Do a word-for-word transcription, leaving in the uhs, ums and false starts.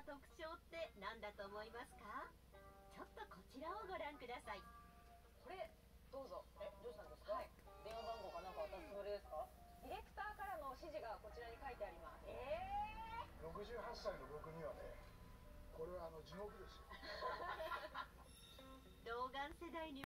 な特徴って何だと思いますか？ちょっとこちらをご覧ください。 これどうぞ。え、どうしたんですか？はい、電話番号かなんか渡すつもりですか？ディレクターからの指示がこちらに書いてあります。えろくじゅうはっさいの僕にはね、これはあの地獄ですよ。 童顔世代に